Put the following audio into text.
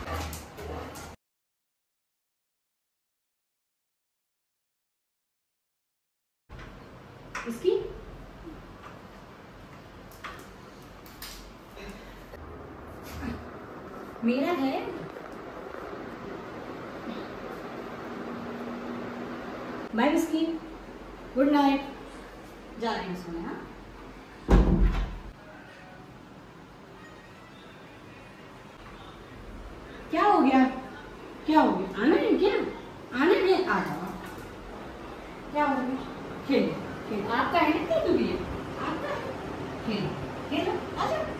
इसकी मेरा है। बाय इसकी। Good night. जा रहे हैं सोने। हाँ क्या हो गया? क्या हो गया? आना है क्या? आना है? आ जाओ। क्या हो गया? खेल खेल। आपका है ना? भी आपका खेल खेल। आ जाओ।